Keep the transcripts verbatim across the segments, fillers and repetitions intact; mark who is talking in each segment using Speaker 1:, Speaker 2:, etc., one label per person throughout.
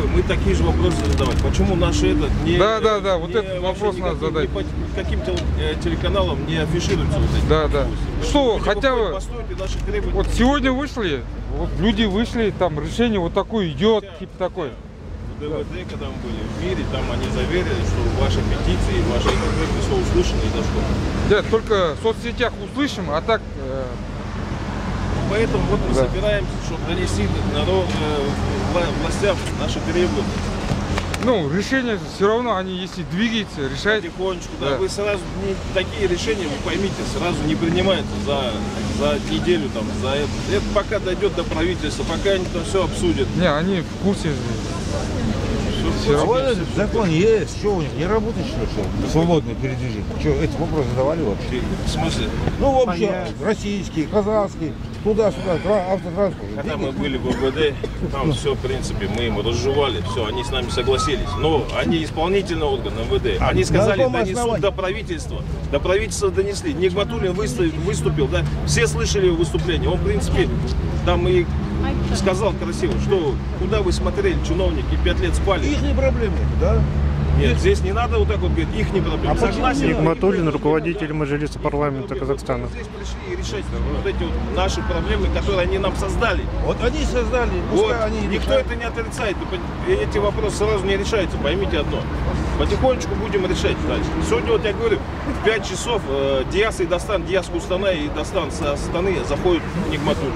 Speaker 1: бы мы такие же вопросы задавать. Почему наши это не...
Speaker 2: Да, да, да, вот
Speaker 1: не,
Speaker 2: этот вопрос надо задать.
Speaker 1: По каким телеканалам не афишируются вот эти
Speaker 2: Да, да. Что,
Speaker 1: люди
Speaker 2: хотя бы... Вот сегодня вышли, вот люди вышли, там решение вот такое идет, типа такой.
Speaker 1: В ДВД, когда мы были в мире, там они заверили, что ваши петиции, ваши интервью все услышаны и дошло.
Speaker 2: Да, только в соцсетях услышим, а так... Э...
Speaker 1: Поэтому вот мы
Speaker 2: да.
Speaker 1: собираемся, чтобы донести народ, э, властям наши требования.
Speaker 2: Ну, решения все равно, они если двигаются, решают.
Speaker 1: Потихонечку, да.
Speaker 2: да.
Speaker 1: Вы сразу, не, такие решения, вы поймите, сразу не принимаются за, за неделю, там, за это. Это пока дойдет до правительства, пока они там все обсудят.
Speaker 2: Не, они в курсе.
Speaker 3: Все а вот этот закон есть, что у них не работает, что ли? Свободное передвижение. Что, эти вопросы задавали вообще?
Speaker 1: В смысле?
Speaker 3: Ну, вообще, российский, казахский, туда-сюда, автотранспорт.
Speaker 1: Когда мы были в МВД, там все, в принципе, мы им разжевали, все, они с нами согласились. Но они исполнительный орган МВД.
Speaker 3: А,
Speaker 1: они сказали, донесут
Speaker 3: основании?
Speaker 1: до правительства. До правительства донесли. Нигматуллин выступил, да, все слышали его выступление. Он, в принципе, там и сказал красиво, что куда вы смотрели, чиновники, пять лет спали.
Speaker 3: Их не проблемы, да?
Speaker 1: Нет, здесь не надо вот так вот говорить, их не проблемы.
Speaker 3: А
Speaker 1: Согласен.
Speaker 4: Нигматуллин, руководитель Мажилиса парламента Казахстана.
Speaker 1: Здесь пришли решать вот эти вот наши проблемы, которые они нам создали.
Speaker 3: Вот они создали,
Speaker 1: Вот,
Speaker 3: они
Speaker 1: никто
Speaker 3: решают.
Speaker 1: это не отрицает, эти вопросы сразу не решаются, поймите одно. Потихонечку будем решать дальше. Сегодня, вот я говорю, в пять часов э, Диас и Достан, Диас Кустана и Достан со Астаны заходят в Нигматуллин.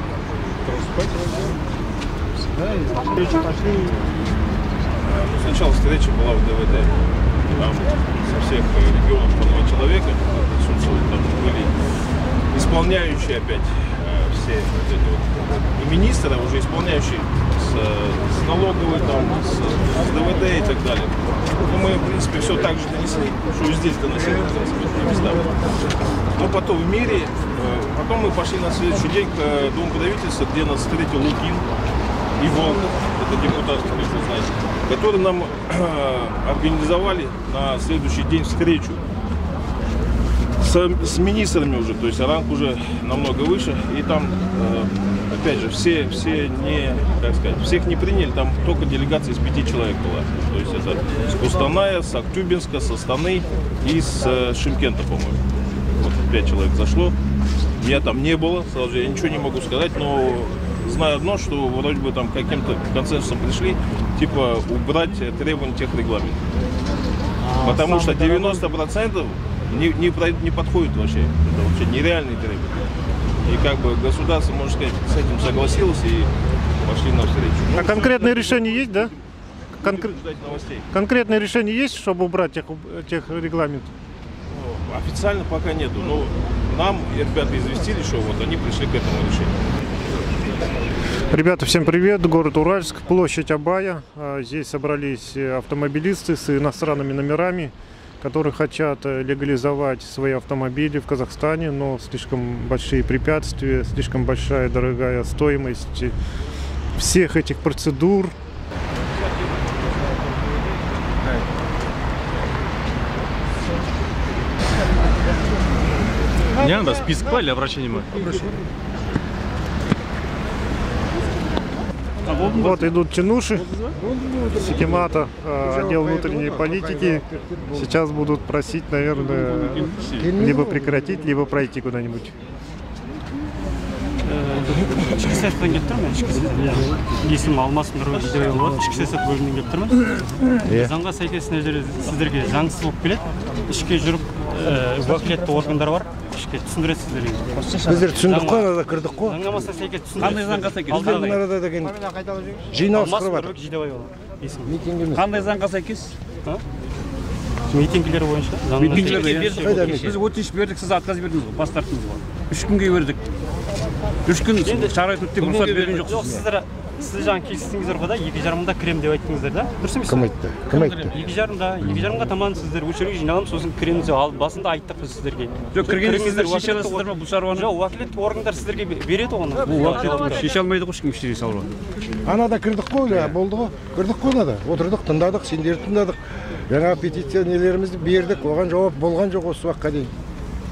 Speaker 1: Ну, сначала встреча была в ДВД. Там со всех регионов по два человека присутствуют. Там были исполняющие опять э, все вот эти вот, и министры, а уже исполняющие с, с налоговой, там, с, с ДВД и так далее. Ну, мы, в принципе, все так же донесли, что и здесь доносили, в принципе, на местах. Но потом в мире, э, потом мы пошли на следующий день к э, Дому правительства, где нас встретил Лукин и Волков, это депутат, конечно, знаете, которые нам э, организовали на следующий день встречу с, с министрами уже, то есть ранг уже намного выше, и там, э, опять же, все, все не, как сказать, всех не приняли, там только делегация из пяти человек была, то есть это с Кустаная, с Актюбинска, с Астаны и с э, Шымкента, по-моему, вот пять человек зашло, я там не было, сразу же я ничего не могу сказать, но знаю одно, что вроде бы там каким-то консенсусом пришли, типа убрать требования техрегламента. А, Потому что девяносто процентов не, не, не подходит вообще. Это вообще нереальные требования. И как бы государство, можно сказать, с этим согласилось и пошли навстречу.
Speaker 4: А
Speaker 1: ну,
Speaker 4: конкретные решения есть, да? Конкр...
Speaker 1: Ждать новостей.
Speaker 4: Конкретные решения есть, чтобы убрать тех, техрегламент?
Speaker 1: Ну, официально пока нету. Но нам ребята известили, что вот они пришли к этому решению.
Speaker 4: Ребята, всем привет! Город Уральск, площадь Абая. Здесь собрались автомобилисты с иностранными номерами, которые хотят легализовать свои автомобили в Казахстане, но слишком большие препятствия, слишком большая дорогая стоимость всех этих процедур.
Speaker 5: Не надо список или обращение мы?
Speaker 4: Вот идут чинуши с Акимата, отдел внутренней политики. Сейчас будут просить, наверное, либо прекратить, либо пройти куда-нибудь.
Speaker 6: Ішкі саясаттан келіп тұрмын, ішкі саясаттан. Есімім Алмас Нұрбек Жидебайұлы болады, ішкі саясат бөлімінен келіп тұрмын. Заңға сәйкес сіздерге заңсыз болып келеді. Ішке жүріп, уәкілетті органдар бар. Ішке түсіндіреді сіздерге.
Speaker 3: Біздер түсіндік қой, арада кірдік қой.
Speaker 6: Заңнамасына сәйкес түсіндіреді.
Speaker 5: Қандай заңға сәйкес?
Speaker 3: Біздер мына арада деген жиналыс
Speaker 6: Алмас
Speaker 3: құрып
Speaker 6: Нұрбек Жидебайұлы. Есімім.
Speaker 3: Митингіміз.
Speaker 5: Қандай заңға сәйкес?
Speaker 6: Митингілер бойынша.
Speaker 5: Біз өтініш бердік, сіз отказ бердіңіз ғой, бас тарттыңыз ғой. Үш күнге бердік. Үш күн шарайт өтті, рұқсат берген жоқсыз.
Speaker 6: Сіздер сіз жаңа келістіңіздер ғой да, екі жарымда кірем деп айттыңыздар да? Дұрыс емес?
Speaker 3: Кім айтты? Кім айтты?
Speaker 6: Екі жарымда, екі жарымға таман сіздер өшірге жиналамыз, сосын кіреміз деп алып басында айттық біз сіздерге.
Speaker 5: Жоқ, кіргенде сіздер шеше аласыздар ма бұл шаруаны?
Speaker 6: Жоқ, уәкілетті органдар сіздерге береді оны.
Speaker 5: Бұл уәкілетті шеше алмайды ғой ешкім ештеңе салуға.
Speaker 3: Анада кірдік қой, болды ғой. Кірдік қой анада. Отырдық, тыңдадық, сендерді тыңдадық. Жаңа петиция нелерімізді бердік, оған жауап болған жоқ осы уақытқа дейін.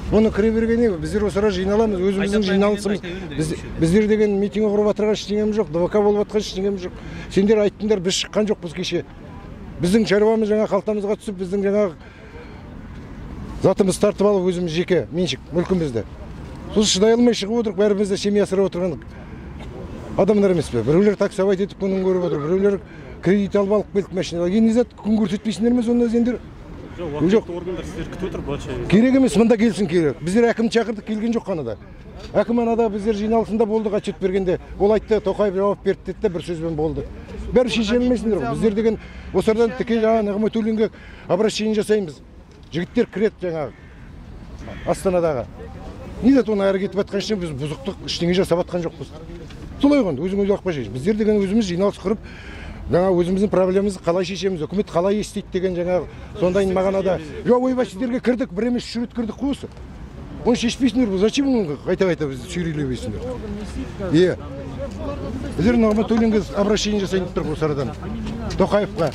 Speaker 7: Оны кіре бергенде біздер осыра жиналамыз, өзіміздің жиналысымыз. Біздер деген митинг құрып атырған ештеңеміз жоқ, ДВК болып атқан ештеңеміз жоқ. Сендер айттыңдар, біз шыққан жоқпыз кеше. Біздің шаруамыз жаңа қалтамызға түсіп, біздің жаңа затымыз тартып алып, өзіміз жеке меншік мүлкімізді. Сол шыдай алмай шығып отырып, бәрімізді семья асырап отырған адамдар емес пе? Біреулер таксовать етіп күнін көріп отыр, біреулер кредит алып алып келді машинаға. Енді зат күн көрсетпейсіңдер ме сонда сендер?
Speaker 6: Жоқ, органдар сіздер күтіп отыр, былайша.
Speaker 7: Керек емес, мында келсін керек. Біздер әкім шақырдық, келген жоқ қанада. Әкім анада біздер жиналысында болдық, отчет бергенде. Ол айтты, Тоқаев жауап берді деді, бір сөзбен болды. Бәрі шеше алмайсыңдар ғой. Біздер деген осыдан тіке жаңа Нығматуллинге обращение жасаймыз. Жігіттер кіреді жаңағы Астанадағы. Неде оны әрі кетіп атқан үшін біз бұзықтық ештеңе жасап атқан жоқпыз. Солай ғой, өзің өзі ақпа шеш. Біздер деген өзіміз жиналыс құрып, жаңа өзіміздің проблемамызды қалай шешеміз, үкімет қалай естейді деген жаңағы сондайын мағынада. Жоқ, ойбай сіздерге кірдік, бір емес үш рет кірдік қой осы. Оны шешпейсіңдер, бұл зачем оны қайта-қайта бізді сүйрейлемейсіңдер? Е, біздер Нығматуллинге обращение жасайын деп тұрмыз осы арадан. Тоқаевқа.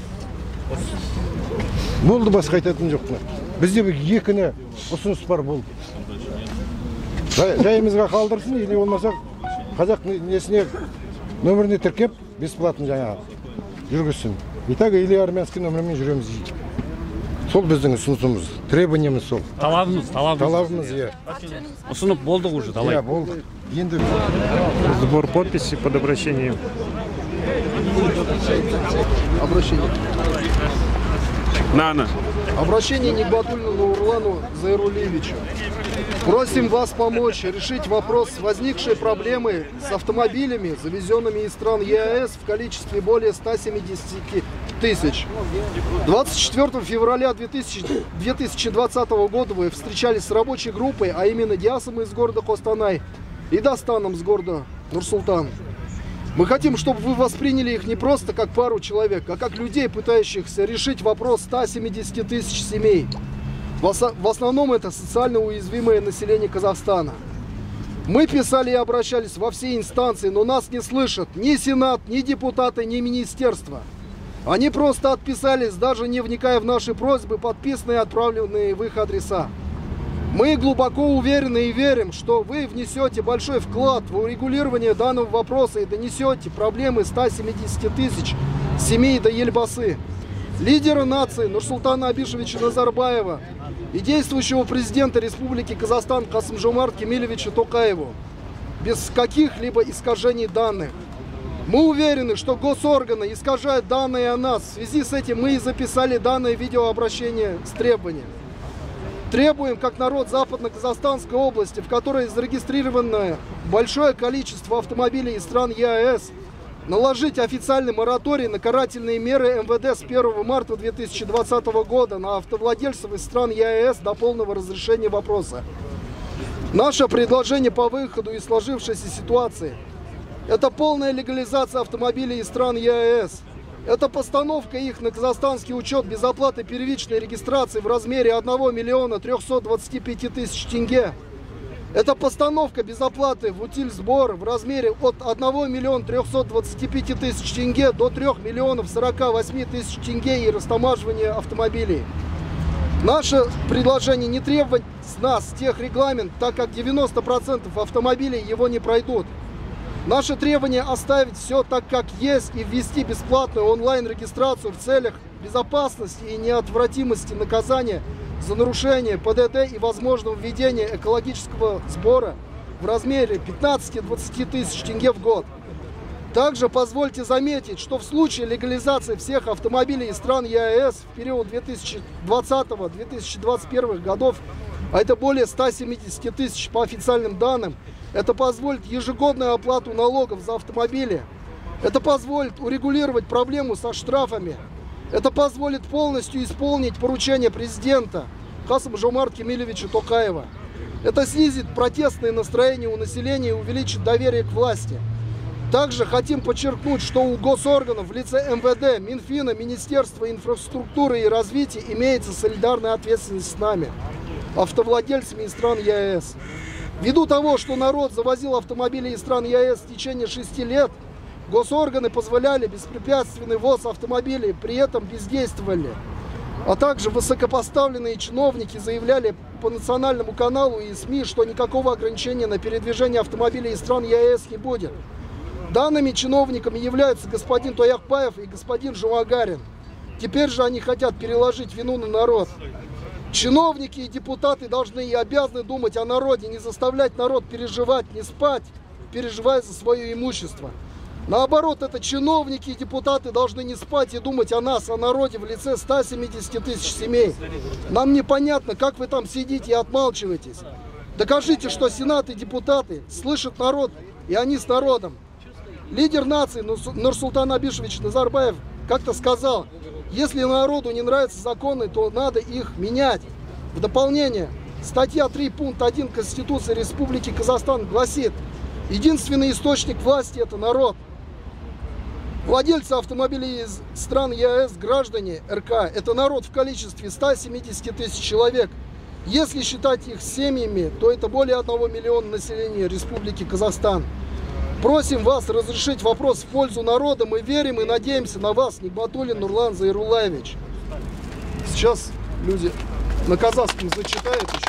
Speaker 7: Болды, басқа айтатын жоқ. Бізде екіні ұсыныс бар болды. Жайымызға қалдырсын, или болмаса қазақ несіне нөміріне тіркеп бесплатно жаңағы жүргізсін. Итак, или армянский нөмірмен жүреміз. Сол біздің ұсынысымыз, требованиеміз сол.
Speaker 5: Талабымыз, талабымыз.
Speaker 7: Талабымыз, е.
Speaker 5: Ұсынып болдық уже, талай.
Speaker 7: Е, болдық. Енді
Speaker 4: Сбор подписей под обращением.
Speaker 8: Обращение.
Speaker 1: На, на.
Speaker 8: Обращение Нигматуллину Нурлану Зайрулевичу. Просим вас помочь решить вопрос возникшей проблемы с автомобилями, завезенными из стран ЕАЭС в количестве более ста семидесяти тысяч. двадцать четвёртого февраля две тысячи двадцатого года вы встречались с рабочей группой, а именно Диасом из города Костанай и Дастаном из города Нур-Султан. Мы хотим, чтобы вы восприняли их не просто как пару человек, а как людей, пытающихся решить вопрос ста семидесяти тысяч семей. В основном это социально уязвимое население Казахстана. Мы писали и обращались во все инстанции, но нас не слышат ни Сенат, ни депутаты, ни министерство. Они просто отписались, даже не вникая в наши просьбы, подписанные и отправленные в их адреса. Мы глубоко уверены и верим, что вы внесете большой вклад в урегулирование данного вопроса и донесете проблемы ста семидесяти тысяч семей до Ельбасы, лидера нации Нурсултана Абишевича Назарбаева и действующего президента Республики Казахстан Касым-Жомарт Кемелевича Токаеву, без каких-либо искажений данных. Мы уверены, что госорганы искажают данные о нас. В связи с этим мы и записали данное видеообращение с требованием. Требуем, как народ Западно-Казахстанской области, в которой зарегистрировано большое количество автомобилей из стран ЕАЭС, наложить официальный мораторий на карательные меры МВД с первого марта две тысячи двадцатого года на автовладельцев из стран ЕАЭС до полного разрешения вопроса. Наше предложение по выходу из сложившейся ситуации – это полная легализация автомобилей из стран ЕАЭС. Это постановка их на казахстанский учет без оплаты первичной регистрации в размере одного миллиона трёхсот двадцати пяти тысяч тенге. Это постановка без оплаты в утильсбор в размере от одного миллиона трёхсот двадцати пяти тысяч тенге до трёх миллионов сорока восьми тысяч тенге и растамаживания автомобилей. Наше предложение не требовать с нас техрегламент, так как девяносто процентов автомобилей его не пройдут. Наше требование оставить все так, как есть, и ввести бесплатную онлайн-регистрацию в целях безопасности и неотвратимости наказания за нарушение ПДД и возможного введения экологического сбора в размере пятнадцати-двадцати тысяч тенге в год. Также позвольте заметить, что в случае легализации всех автомобилей из стран ЕАЭС в период две тысячи двадцатого — две тысячи двадцать первого годов, а это более ста семидесяти тысяч по официальным данным, это позволит ежегодную оплату налогов за автомобили. Это позволит урегулировать проблему со штрафами. Это позволит полностью исполнить поручение президента Касым-Жомарта Кемелевича Токаева. Это снизит протестные настроения у населения и увеличит доверие к власти. Также хотим подчеркнуть, что у госорганов в лице МВД, Минфина, Министерства инфраструктуры и развития имеется солидарная ответственность с нами, автовладельцами из стран ЕАЭС. Ввиду того, что народ завозил автомобили из стран ЕАЭС в течение шести лет, госорганы позволяли беспрепятственный ввоз автомобилей, при этом бездействовали. А также высокопоставленные чиновники заявляли по национальному каналу и СМИ, что никакого ограничения на передвижение автомобилей из стран ЕАЭС не будет. Данными чиновниками являются господин Тояхбаев и господин Жумагарин. Теперь же они хотят переложить вину на народ. Чиновники и депутаты должны и обязаны думать о народе, не заставлять народ переживать, не спать, переживая за свое имущество. Наоборот, это чиновники и депутаты должны не спать и думать о нас, о народе в лице ста семидесяти тысяч семей. Нам непонятно, как вы там сидите и отмалчиваетесь. Докажите, что Сенат и депутаты слышат народ, и они с народом. Лидер нации Нурсултан Абишевич Назарбаев как-то сказал, если народу не нравятся законы, то надо их менять. В дополнение, статья три пункт один Конституции Республики Казахстан гласит, единственный источник власти – это народ. Владельцы автомобилей из стран ЕАЭС, граждане РК, это народ в количестве ста семидесяти тысяч человек. Если считать их семьями, то это более одного миллиона населения Республики Казахстан. Просим вас разрешить вопрос в пользу народа. Мы верим и надеемся на вас, Нигматуллин Нурлан Зайруллаевич. Сейчас люди на казахском зачитают еще.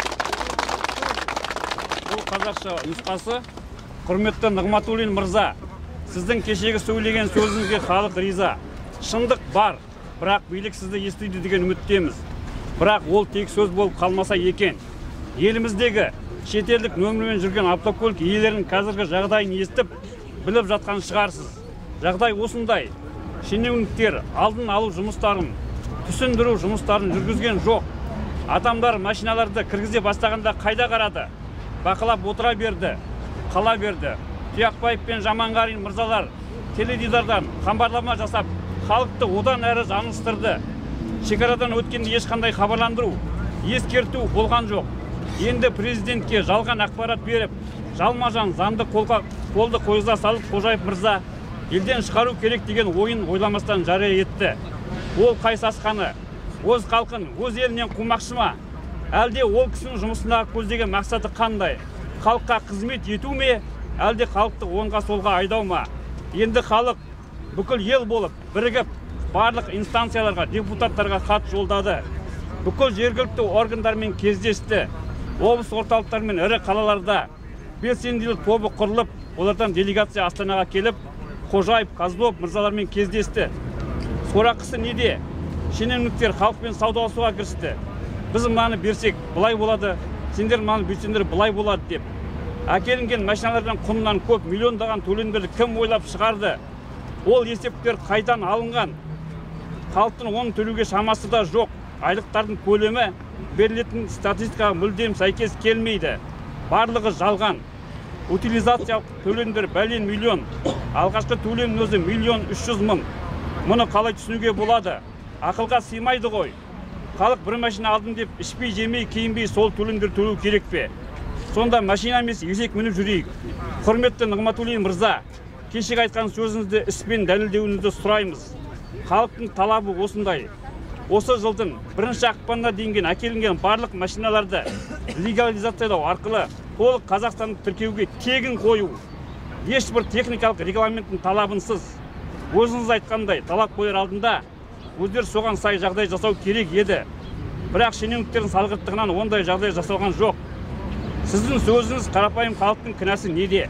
Speaker 5: Бұл қазақша нұсқасы. Құрметті Нигматуллин мырза, сіздің кешегі сөйлеген сөзіңізге халық риза. Шындық бар, бірақ билік сізді естиді деген үміттеміз. Бірақ ол тек сөз болып қалмаса екен. Еліміздегі шетелдік нөмірмен жүрген автокөлік иелерінің қазіргі жағдайын естіп, біліп жатқан шығарсыз. Жағдай осындай. Шенеуніктер алдын алу жұмыстарын, түсіндіру жұмыстарын жүргізген жоқ. Адамдар машиналарды кіргізе бастағанда қайда қарады? Бақылап отыра берді, қала берді. Тояхбаев пен Жаманғарин мырзалар теледидардан хабарлама жасап, халықты одан әрі жаңылыстырды. Шекарадан өткенде ешқандай хабарландыру, ескерту болған жоқ. Енді президентке жалған ақпарат беріп, жалма-жан заңды қолға қолды қойғыза салып Қожаев мырза елден шығару керек деген ойын ойламастан жария етті. Ол қай сасқаны, өз халқын, өз елінен қумақшы ма? Әлде ол кісінің жұмысындағы көздеген мақсаты қандай? Халыққа қызмет ету ме? Әлде халықты оңға солға айдау ма? Енді халық бүкіл ел болып, бірігіп, барлық инстанцияларға, депутаттарға хат жолдады. Бүкіл жергілікті органдармен кездесті. Облыс орталықтары мен ірі қалаларда белсенділік тобы құрылып, олардан делегация Астанаға келіп, Қожаев, Козлов мырзалармен кездесті. Сорақысы неде? Шенеуніктер халықпен саудаласуға кірісті. Біз мынаны берсек, былай болады, сендер мынаны берсеңдер былай болады деп. Әкелінген машиналардан құнынан көп миллиондаған төлемдерді кім ойлап шығарды? Ол есептер қайдан алынған? Халықтың оны төлеуге шамасы да жоқ. Айлықтардың көлемі берілетін статистикаға мүлдем сәйкес келмейді. Барлығы жалған. Утилизациялық төлемдер бәлен миллион. Алғашқы төлемнің өзі миллион үш жүз мың. Мұны қалай түсінуге болады? Ақылға сыймайды ғой. Халық бір машина алдым деп ішпей, жемей, киінбей сол төлемдер төлеу керек пе? Сонда машина емес есек мініп жүрейік. Құрметті Нигматуллин мырза, кешегі айтқан сөзіңізді іспен дәлелдеуіңізді сұраймыз. Халықтың талабы осындай. Осы жылдың бірінші ақпанына дейінген әкелінген барлық машиналарды легализациялау арқылы толық Қазақстанды тіркеуге тегін қою. Ешбір техникалық регламенттің талабынсыз. Өзіңіз айтқандай талап қояр алдында өздер соған сай жағдай жасау керек еді. Бірақ шенеуніктердің салғырттығынан ондай жағдай жасалған жоқ. Сіздің сөзіңіз қарапайым халықтың кінәсі неде?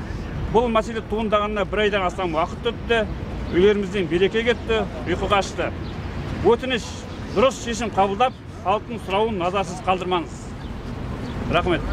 Speaker 5: Бұл мәселе туындағанына бір айдан астам уақыт өтті, үйлерімізден береке кетті, ұйқы қашты. Өтініш, дұрыс шешім қабылдап, халықтың сұрауын назарсыз қалдырмаңыз. Рахмет.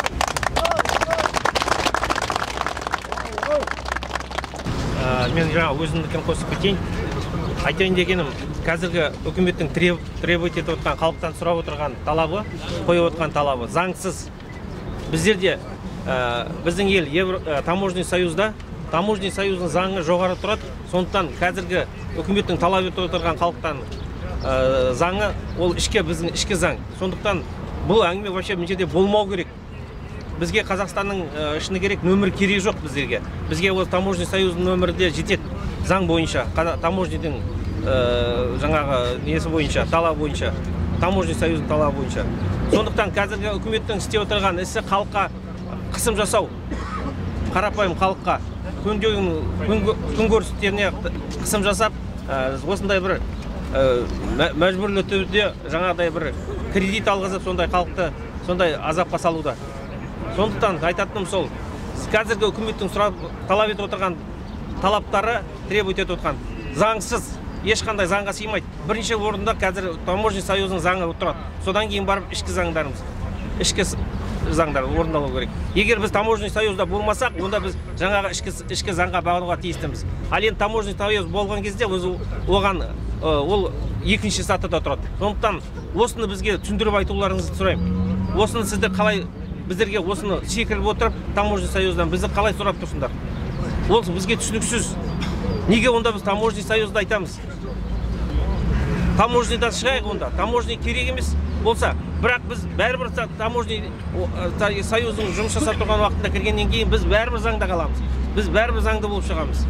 Speaker 9: Мен жаңа өзімдікін қосып кетейін. Айтайын дегенім, қазіргі үкіметтің требовать етіп отқан, халықтан сұрап отырған талабы, қойып отқан талабы заңсыз. Біздерде біздің ел таможный союзда, таможный союздың заңы жоғары тұрады. Сондықтан қазіргі үкіметтің талап етіп отырған халықтан заңы ол ішкі біздің ішкі заң. Сондықтан бұл әңгіме вообще мына жерде болмау керек. Бізге Қазақстанның ішіне керек нөмір керек жоқ біздерге. Бізге ол таможный союздың нөмірі де жетеді. Заң бойынша, таможнийдің жаңағы несі бойынша, талабы бойынша, таможный союздың талабы бойынша. Сондықтан қазіргі үкіметтің істеп отырған ісі халыққа қысым жасау, қарапайым халыққа күн көрсеттеріне қысым жасап, осындай бір мәжбүрлі түрде жаңағыдай бір кредит алғызып сондай халықты сондай азапқа салуда. Сондықтан айтатыным сол, қазіргі үкіметтің сұрап талап етіп отырған талаптары, требует етіп отырған заңсыз, ешқандай заңға сыймайды. Бірінші орында қазір таможня союзының заңы тұрады. Содан кейін барып ішкі заңдарымыз, ішкі заңдар орындалу керек. Егер біз таможня союзда болмасақ, онда біз жаңағы ішкі заңға бағынуға тиістіміз. Ал енді таможня союз болған кезде оған ол екінші сатыда тұрады. Сондықтан осыны бізге түсіндіріп айтуларыңызды сұраймын. Осыны сіздер қалай біздерге осыны секіріп отырып, таможня союздан бізді қалай сұрап тұрсыңдар? Ол бізге түсініксіз. Неге онда біз таможня союзда айтамыз? Таможнядан шығайық онда. Таможня керек емес болса, бірақ біз бәрібір таможня союзның жұмыс жасап тұрған уақытында кіргеннен кейін біз бәрібір заңда қаламыз. Біз бәрібір заңда болып шығамыз.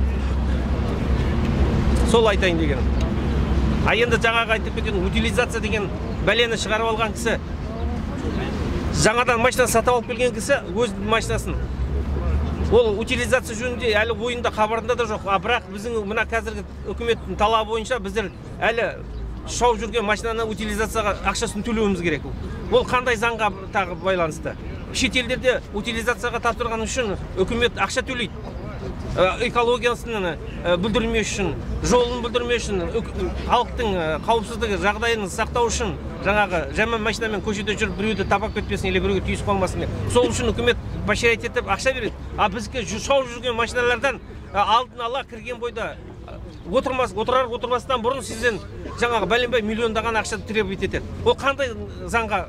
Speaker 9: Сол айтайын дегенім. А енді жаңағы айтып кеткен утилизация деген бәлені шығарып алған кісі, жаңадан машина сатып алып келген кісі өзінің машинасын ол утилизация жөнінде әлі ойында хабарында да жоқ. А бірақ біздің мына қазіргі үкіметтің талабы бойынша біздер әлі шауып жүрген машинаны утилизацияға ақшасын төлеуіміз керек. Ол қандай заңға тағы байланысты? Шетелдерде утилизацияға тапсырған үшін үкімет ақша төлейді. Экологиясын бүлдірмеу үшін, жолын бүлдірмеу үшін, халықтың қауіпсіздігі жағдайын сақтау үшін, жаңағы жаман машинамен көшеде жүріп біреуді тапап кетпесін, или біреуге түйісіп қалмасын. Сол үшін үкімет поощрять етіп ақша береді. А бізге шауып жүрген машиналардан алдын ала кірген бойда отырмас, отырар отырмастан бұрын сізден жаңағы бәленбай миллиондаған ақша требует етеді. Ол қандай заңға?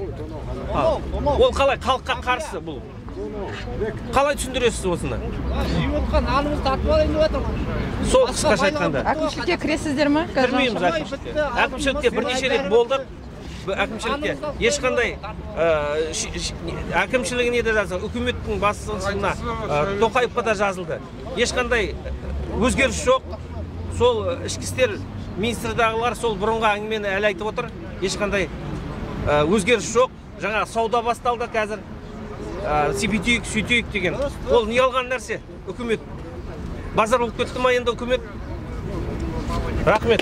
Speaker 9: Ол қалай халыққа қарсы бұл? Қалай түсіндіресіз осыны?
Speaker 10: Жиотқан алымызды тартып алайын деп отырмын.
Speaker 9: Сол қысқаша айтқанда.
Speaker 11: Әкімшілікке кіресіздер ме?
Speaker 9: Кірмейміз әкімшілікке. Әкімшілікке бірнеше рет болдық. Әкімшілікке ешқандай әкімшілігіне де жазылды, үкіметтің басшысына Тоқаевқа да жазылды. Ешқандай өзгеріс жоқ. Сол ішкі істер министрдағылар сол бұрынғы әңгімені әлі айтып отыр. Ешқандай өзгеріс жоқ. Жаңа сауда басталды қазір. Сөйтейік, сөйтейік деген. Ол не алған нәрсе? Үкімет. Базар болып кетті ма енді үкімет? Рахмет.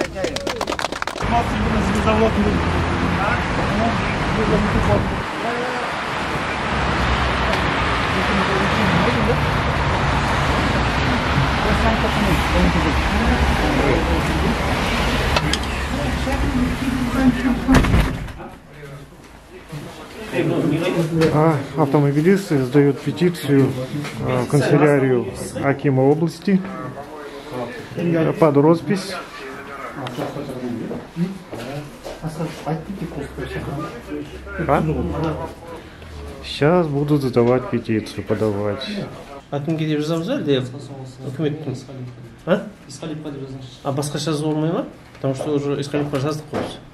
Speaker 4: А автомобилисты сдают петицию в канцелярию Акима области под роспись. А? Сейчас будут задавать петицию, подавать.
Speaker 9: Әкімге деп жазамыз ба әлде үкіметтің? А? А басқаша жазу болмай ма? Потому что уже Исқалиевқа жаздық қой.